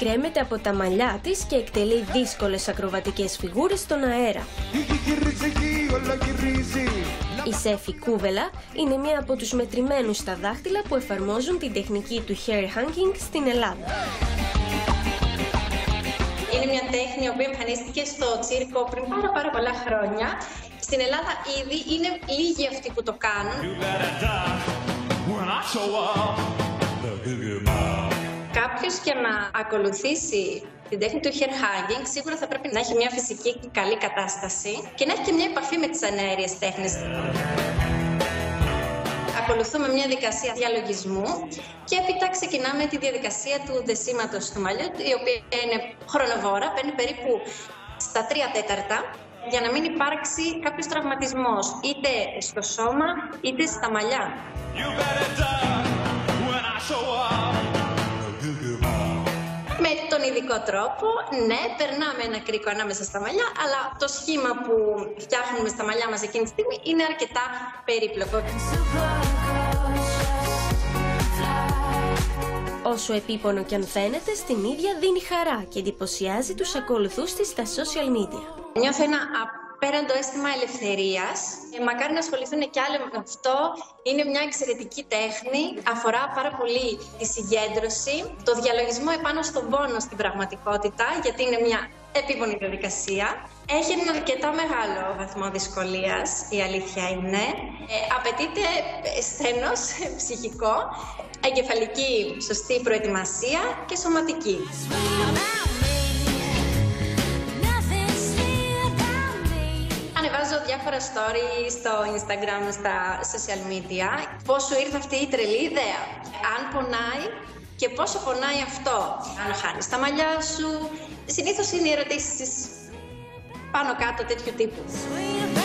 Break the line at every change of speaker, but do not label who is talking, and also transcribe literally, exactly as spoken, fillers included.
κρέμεται από τα μαλλιά της και εκτελεί δύσκολες ακροβατικές φιγούρες στον αέρα. Η Σέφη Κούβελα είναι μία από τους μετρημένους στα δάχτυλα που εφαρμόζουν την τεχνική του hair hanging στην Ελλάδα.
Είναι μια τέχνη η οποία εμφανίστηκε στο τσίρκο πριν πάρα, πάρα πολλά χρόνια. Στην Ελλάδα ήδη είναι λίγοι αυτοί που το κάνουν. Κάποιος για να ακολουθήσει την τέχνη του hair hanging σίγουρα θα πρέπει να έχει μια φυσική καλή κατάσταση και να έχει και μια επαφή με τις εναέριες τέχνες. Ακολουθούμε μια διαδικασία διαλογισμού και έπειτα ξεκινάμε τη διαδικασία του δεσίματος του μαλλιού, η οποία είναι χρονοβόρα, παίρνει περίπου στα τρία τέταρτα, για να μην υπάρξει κάποιος τραυματισμός, είτε στο σώμα, είτε στα μαλλιά. Με τον ειδικό τρόπο, ναι, περνάμε ένα κρίκο ανάμεσα στα μαλλιά, αλλά το σχήμα που φτιάχνουμε στα μαλλιά μας εκείνη τη στιγμή είναι αρκετά περίπλοκο.
Όσο επίπονο κι αν φαίνεται, στην ίδια δίνει χαρά και εντυπωσιάζει τους ακολουθούς της στα social media.
Νιώθω ένα απέραντο αίσθημα ελευθερίας. Ε, μακάρι να ασχοληθούν και άλλοι με αυτό. Είναι μια εξαιρετική τέχνη. Αφορά πάρα πολύ τη συγκέντρωση, το διαλογισμό επάνω στον πόνο στην πραγματικότητα, γιατί είναι μια επίπονη διαδικασία. Έχει έναν αρκετά μεγάλο βαθμό δυσκολίας, η αλήθεια είναι. Ε, απαιτείται σθένος ψυχικό, εγκεφαλική σωστή προετοιμασία και σωματική. Ανεβάζω διάφορα story στο Instagram, στα social media. Πώς σου ήρθε αυτή η τρελή ιδέα, αν πονάει και πόσο πονάει αυτό, αν χάνεις τα μαλλιά σου. Συνήθως είναι οι ερωτήσεις πάνω κάτω τέτοιου τύπου.